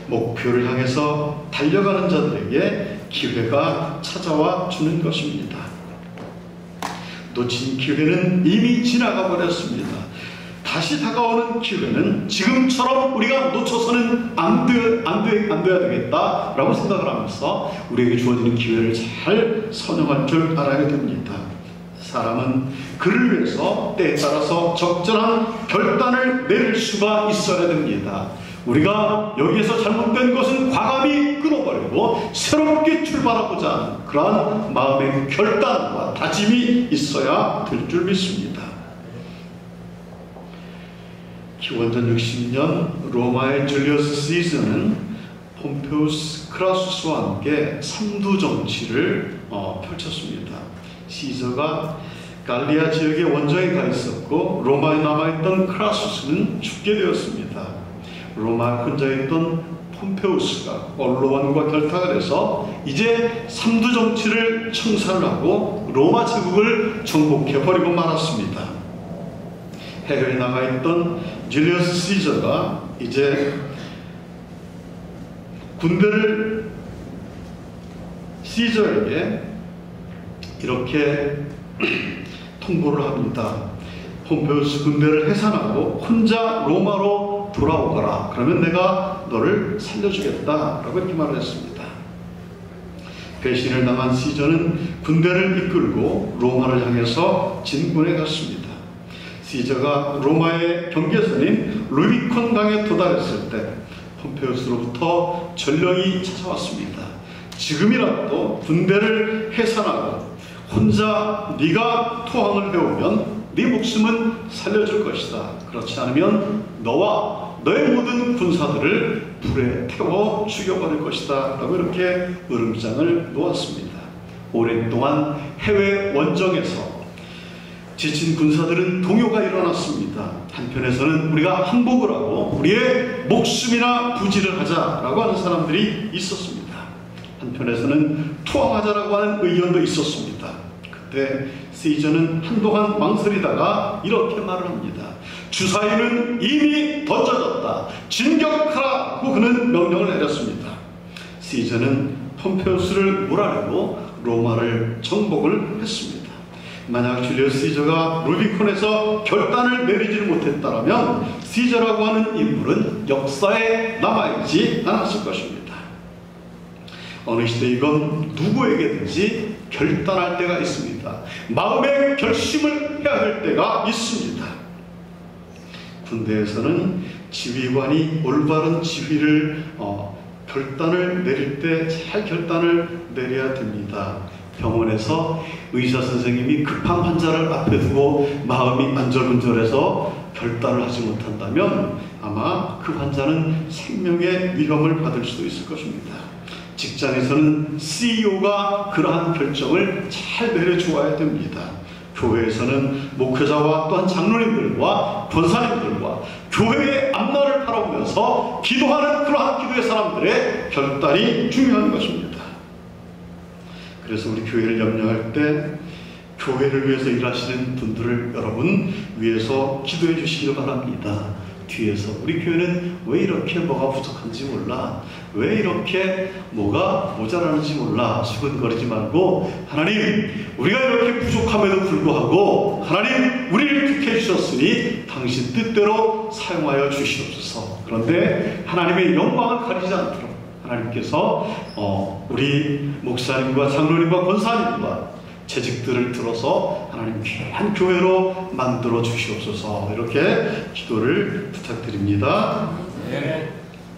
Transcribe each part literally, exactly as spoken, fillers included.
목표를 향해서 달려가는 자들에게 기회가 찾아와 주는 것입니다. 놓친 기회는 이미 지나가 버렸습니다. 다시 다가오는 기회는 지금처럼 우리가 놓쳐서는 안, 돼, 안, 돼, 안 돼야 되겠다라고 생각을 하면서 우리에게 주어지는 기회를 잘 선용할 줄 알아야 됩니다. 사람은 그를 위해서 때에 따라서 적절한 결단을 내릴 수가 있어야 됩니다. 우리가 여기에서 잘못된 것은 과감히 끊어버리고 새롭게 출발하고자 하는 그러한 마음의 결단과 다짐이 있어야 될 줄 믿습니다. 기원전 육십 년 로마의 줄리어스 시저는 폼페우스 크라수스와 함께 삼두 정치를 어, 펼쳤습니다. 시저가 갈리아 지역의 원정에 가 있었고 로마에 남아있던 크라수스는 죽게 되었습니다. 로마에 혼자 있던 폼페우스가 언로원과 결탁을 해서 이제 삼두 정치를 청산을 하고 로마 제국을 정복해버리고 말았습니다. 해외에 나가있던 줄리어스 시저가 이제 군대를 시저에게 이렇게 통보를 합니다. 폼페우스 군대를 해산하고 혼자 로마로 돌아오거라. 그러면 내가 너를 살려주겠다 라고 이렇게 말을 했습니다. 배신을 당한 시저는 군대를 이끌고 로마를 향해서 진군해 갔습니다. 시저가 로마의 경계선인 루비콘 강에 도달했을 때 폼페우스로부터 전령이 찾아왔습니다. 지금이라도 군대를 해산하고 혼자 네가 투항을 해오면 네 목숨은 살려줄 것이다. 그렇지 않으면 너와 너의 모든 군사들을 불에 태워 죽여버릴 것이다 라고 이렇게 으름장을 놓았습니다. 오랫동안 해외 원정에서 지친 군사들은 동요가 일어났습니다. 한편에서는 우리가 항복을 하고 우리의 목숨이나 부지를 하자라고 하는 사람들이 있었습니다. 한편에서는 투항하자라고 하는 의견도 있었습니다. 그때 시저는 한동안 망설이다가 이렇게 말을 합니다. 주사위는 이미 던져졌다. 진격하라고 그는 명령을 내렸습니다. 시저는 폼페우스를 몰아내고 로마를 정복을 했습니다. 만약 줄리어스 시저가 루비콘에서 결단을 내리지를 못했다면 시저라고 하는 인물은 역사에 남아있지 않았을 것입니다. 어느 시대이건 누구에게든지 결단할 때가 있습니다. 마음의 결심을 해야 할 때가 있습니다. 군대에서는 지휘관이 올바른 지휘를 어, 결단을 내릴 때 잘 결단을 내려야 됩니다. 병원에서 의사 선생님이 급한 환자를 앞에 두고 마음이 안절분절해서 결단을 하지 못한다면 아마 그 환자는 생명의 위험을 받을 수도 있을 것입니다. 직장에서는 씨이오가 그러한 결정을 잘 내려주어야 됩니다. 교회에서는 목회자와 또한 장로님들과 권사님들과 교회의 앞날을 바라보면서 기도하는 그러한 기도의 사람들의 결단이 중요한 것입니다. 그래서 우리 교회를 염려할 때 교회를 위해서 일하시는 분들을 여러분 위해서 기도해 주시기 바랍니다. 뒤에서 우리 교회는 왜 이렇게 뭐가 부족한지 몰라, 왜 이렇게 뭐가 모자라는지 몰라 수근거리지 말고 하나님 우리가 이렇게 부족함에도 불구하고 하나님 우리를 택해 주셨으니 당신 뜻대로 사용하여 주시옵소서. 그런데 하나님의 영광을 가리지 않도록 하나님께서 어, 우리 목사님과 장로님과 권사님과 재직들을 들어서 하나님 귀한 교회로 만들어 주시옵소서. 이렇게 기도를 부탁드립니다. 네.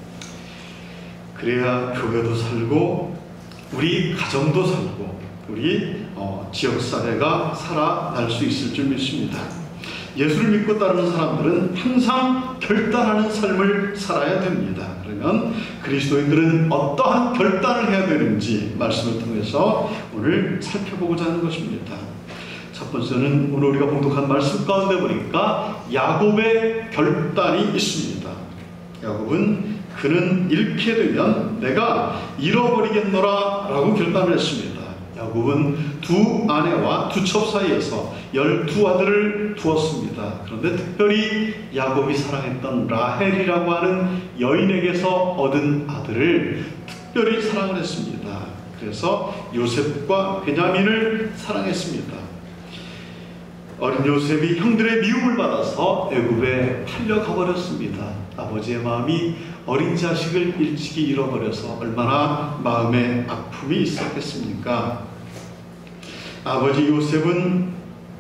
그래야 교회도 살고 우리 가정도 살고 우리 어, 지역사회가 살아날 수 있을 줄 믿습니다. 예수를 믿고 따르는 사람들은 항상 결단하는 삶을 살아야 됩니다. 그러면 그리스도인들은 어떠한 결단을 해야 되는지 말씀을 통해서 오늘 살펴보고자 하는 것입니다. 첫 번째는 오늘 우리가 봉독한 말씀 가운데 보니까 야곱의 결단이 있습니다. 야곱은 그는 잃게 되면 내가 잃어버리겠노라 라고 결단을 했습니다. 야곱은 두 아내와 두 첩 사이에서 열두 아들을 두었습니다. 그런데 특별히 야곱이 사랑했던 라헬이라고 하는 여인에게서 얻은 아들을 특별히 사랑을 했습니다. 그래서 요셉과 베냐민을 사랑했습니다. 어린 요셉이 형들의 미움을 받아서 애굽에 팔려가 버렸습니다. 아버지의 마음이 어린 자식을 일찍이 잃어버려서 얼마나 마음에 아픔이 있었겠습니까? 아버지 요셉은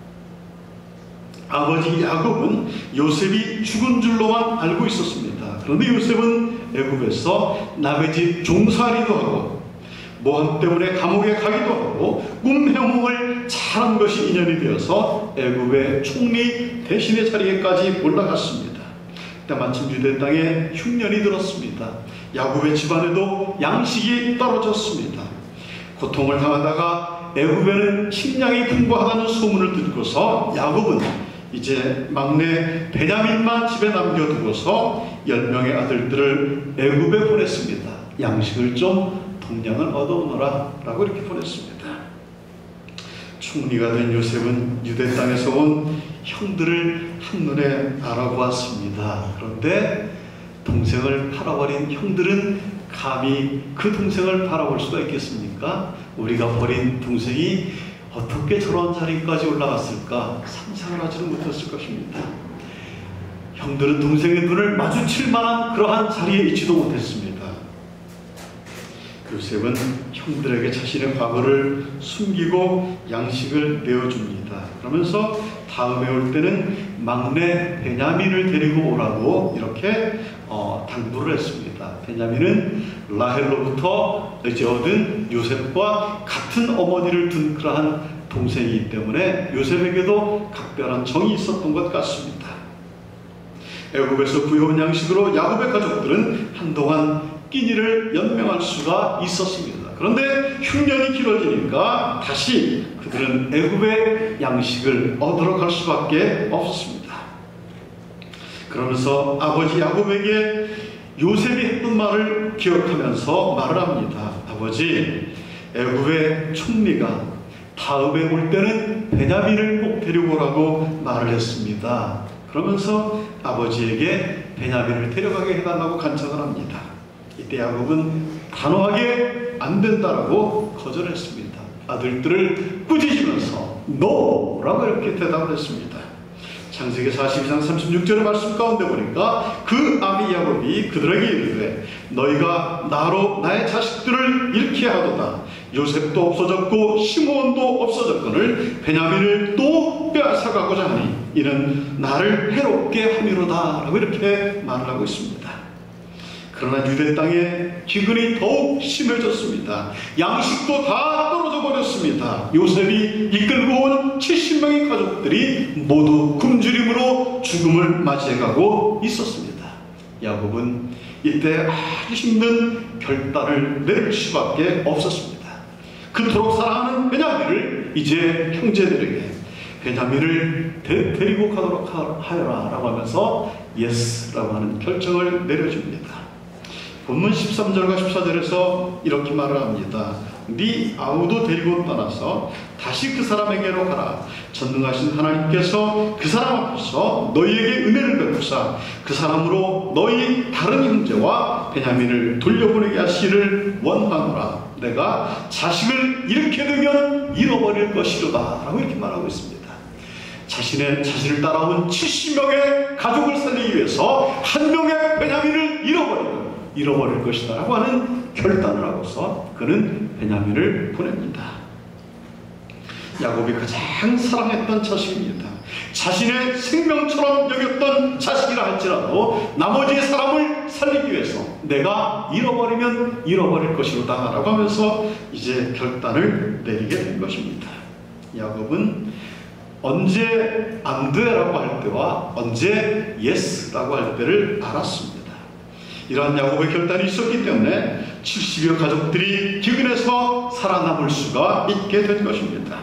아버지 야곱은 요셉이 죽은 줄로만 알고 있었습니다. 그런데 요셉은 애굽에서 남의 집 종살이도 하고 모함 때문에 감옥에 가기도 하고 꿈 해몽을 잘한 것이 인연이 되어서 애굽의 총리 대신의 자리에까지 올라갔습니다. 때마침 유대 땅에 흉년이 들었습니다. 야곱의 집안에도 양식이 떨어졌습니다. 고통을 당하다가 애굽에는 식량이 풍부하다는 소문을 듣고서 야곱은 이제 막내 베냐민만 집에 남겨두고서 열 명의 아들들을 애굽에 보냈습니다. 양식을 좀 동량을 얻어오너라 라고 이렇게 보냈습니다. 총리가 된 요셉은 유대 땅에서 온 형들을 한눈에 알아보았습니다. 그런데 동생을 팔아버린 형들은 감히 그 동생을 바라볼 수가 있겠습니까? 우리가 버린 동생이 어떻게 저런 자리까지 올라갔을까 상상을 하지는 못했을 것입니다. 형들은 동생의 눈을 마주칠 만한 그러한 자리에 있지도 못했습니다. 요셉은 형들에게 자신의 과거를 숨기고 양식을 내어줍니다. 그러면서 다음에 올 때는 막내 베냐민을 데리고 오라고 이렇게 어, 당부를 했습니다. 베냐민은 라헬로부터 이제 얻은 요셉과 같은 어머니를 둔 그러한 동생이기 때문에 요셉에게도 각별한 정이 있었던 것 같습니다. 애굽에서 구해온 양식으로 야곱의 가족들은 한동안 끼니를 연명할 수가 있었습니다. 그런데 흉년이 길어지니까 다시 그들은 애굽의 양식을 얻으러 갈 수밖에 없었습니다. 그러면서 아버지 야곱에게 요셉이 했던 말을 기억하면서 말을 합니다. 아버지, 애굽의 총리가 다음에 올 때는 베냐민을 꼭 데리고 오라고 말을 했습니다. 그러면서 아버지에게 베냐민을 데려가게 해달라고 간청을 합니다. 이때 야곱은 단호하게 안 된다라고 거절했습니다. 아들들을 꾸짖으면서 노라고 이렇게 대답을 했습니다. 창세기 사십이 장 삼십육 절의 말씀 가운데 보니까 그 아비 야곱이 그들에게 이르되 너희가 나로 나의 자식들을 잃게 하도다. 요셉도 없어졌고 시므온도 없어졌거늘 베냐민을 또 빼앗아가고자 하니 이는 나를 해롭게 함이로다 라고 이렇게 말을 하고 있습니다. 그러나 유대 땅에 기근이 더욱 심해졌습니다. 양식도 다 떨어져 버렸습니다. 요셉이 이끌고 온 칠십 명의 가족들이 모두 굶주림으로 죽음을 맞이해가고 있었습니다. 야곱은 이때 아주 힘든 결단을 내릴 수밖에 없었습니다. 그토록 사랑하는 베냐민을 이제 형제들에게 베냐민을 데, 데리고 가도록 하여라 라고 하면서 예스라고 하는 결정을 내려줍니다. 본문 십삼 절과 십사 절에서 이렇게 말을 합니다. 네 아우도 데리고 떠나서 다시 그 사람에게로 가라. 전능하신 하나님께서 그 사람 앞에서 너희에게 은혜를 베푸사 그 사람으로 너희 다른 형제와 베냐민을 돌려보내게 하시기를 원하노라. 내가 자식을 잃게 되면 잃어버릴 것이로다 라고 이렇게 말하고 있습니다. 자신의 자신을 따라온 칠십 명의 가족을 살리기 위해서 한 명의 베냐민을 잃어버리면 잃어버릴 것이다 라고 하는 결단을 하고서 그는 베냐민을 보냅니다. 야곱이 가장 사랑했던 자식입니다. 자신의 생명처럼 여겼던 자식이라 할지라도 나머지 사람을 살리기 위해서 내가 잃어버리면 잃어버릴 것이로다 라고 하면서 이제 결단을 내리게 된 것입니다. 야곱은 언제 안 돼라고 할 때와 언제 예스라고 할 때를 알았습니다. 이러한 야곱의 결단이 있었기 때문에 칠십여 가족들이 기근에서 살아남을 수가 있게 된 것입니다.